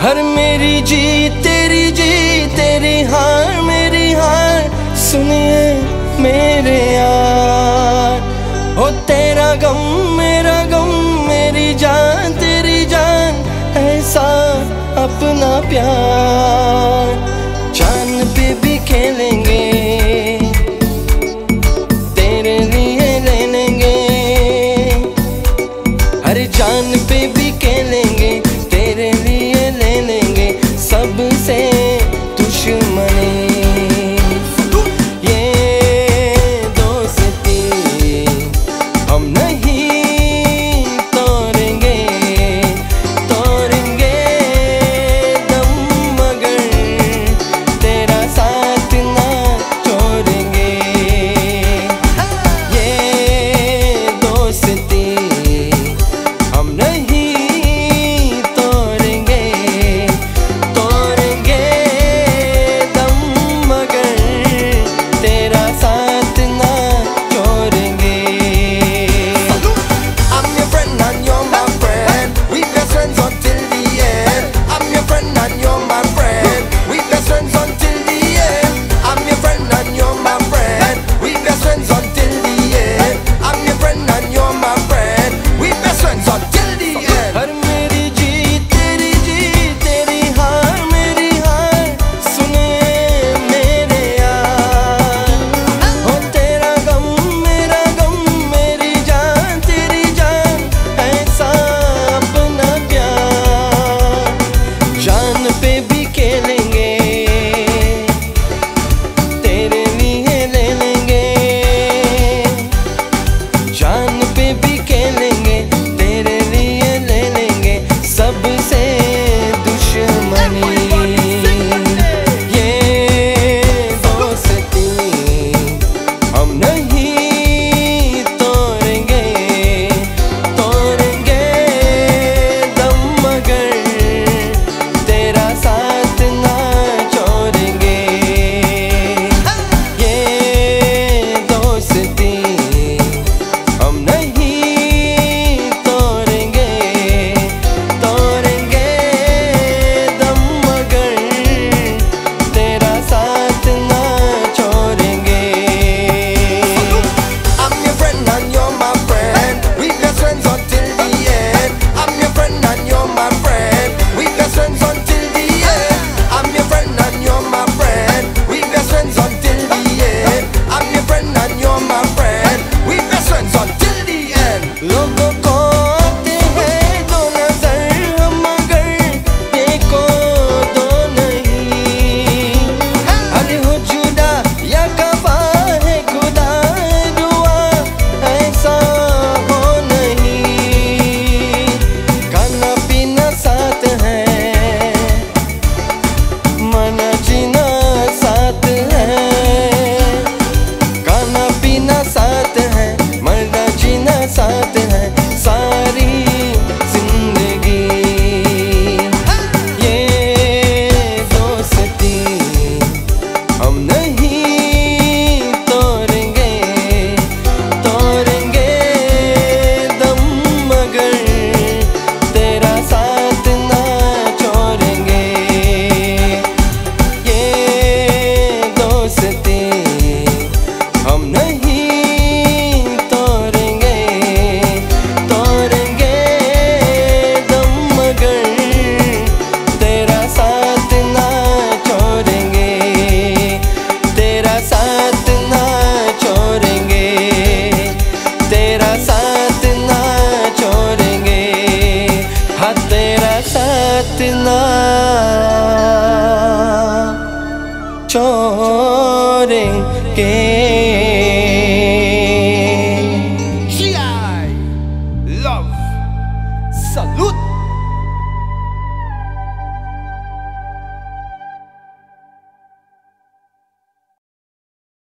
हर मेरी जी तेरी हार मेरी हार, सुनिए मेरे यार। हो तेरा गम मेरी जान तेरी जान, ऐसा अपना प्यार। जान पे भी खेलेंगे, तेरे लिए ले लेंगे। हर जान पे भी खेलेंगे, तेरे लिए ले लेंगे। सबसे दुश्मनी ये दोस्ती हम नहीं तोड़ेंगे, तोड़ेंगे दम मगर तेरा साथ ना छोड़ेंगे। ये दोस्ती हम नहीं तोड़ेंगे, तोड़ेंगे दम मगर तेरा साथ ना छोड़ेंगे। I'm your friend and you're my friend. We best friends until the end. I'm your friend and you're my friend. We best friends until the end. I'm your friend and you're my friend. We best friends until the end. I'm your friend and you're my friend. We best friends until the end. हर मेरी जी तेरी हार मेरी हार, सुने मेरे यार। हो तेरा गम मेरी जान तेरी जान, ऐसा अपना प्यार। जान पे भी खेलेंगे, तेरे लिए ले लेंगे। जान पे भी खेलेंगे, तेरे लिए ले लेंगे। सबसे दुश्मनी ये दोस्ती हम नहीं तोड़ेंगे, तोड़ेंगे दम मगर तेरा साथ ना छोड़ेंगे। ये दोस्ती हम नहीं तोड़ेंगे, तोड़ेंगे दम मगर तेरा साथ ना छोड़ेंगे। I'm your friend and you're my friend. We best friends until the end. I'm your friend and you're my friend. We best friends until the end. I'm your friend and you're my friend. We best friends until the end. I'm your friend and you're my friend. We best friends until the end. लोगों को आते हैं दो नजर हम, मगर देखो दो नहीं। अरे हो जुदा या कफा है खुदा दुआ, ऐसा हो नहीं। खाना पीना साथ है, मरना जीना साथ है। खाना पीना साथ है, मरना जीना साथ है। सारी जिंदगी ये दोस्ती हम नहीं तोड़ेंगे, तोड़ेंगे दम मगर तेरा साथ ना छोड़ेंगे। ये दोस्ती हम नहीं तोड़ेंगे, तोड़ेंगे दम मगर तेरा साथ ना छोड़ेंगे, तेरा साथ ना छोड़ेंगे, तेरा साथ ना छोड़ेंगे। हाँ तेरा साथ ना छोड़ेंगे।